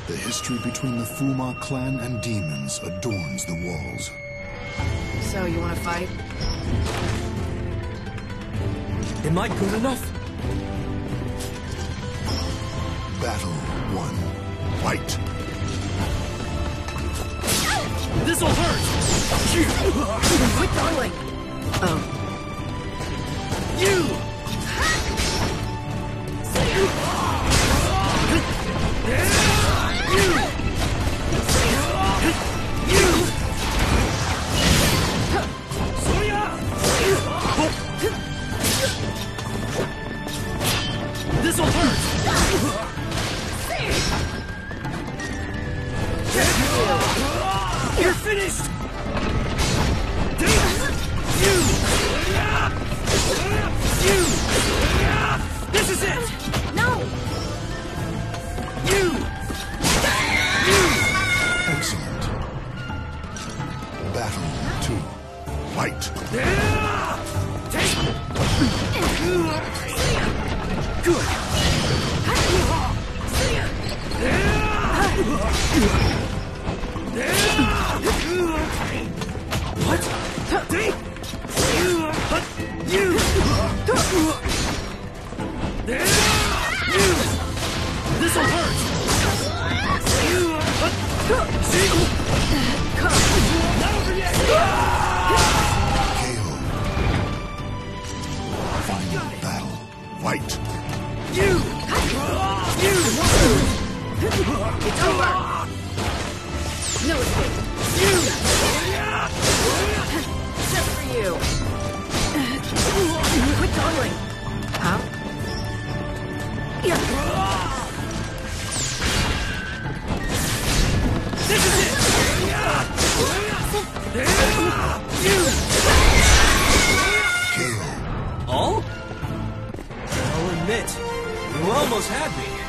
The history between the Fuma clan and demons adorns the walls. So, you wanna fight? Am I good enough? Battle 1. Fight! This'll hurt! Quit darling! Oh. You! This'll hurt! You're finished! You! This is it! No! You! Excellent. Battle 2. Fight! Good! What? You! This'll hurt! Not over yet! KO. Final battle. Fight! You! It's over! No escape! Just for you! Quit darling! Huh? This is it! KO. All? I'll admit, you almost had me.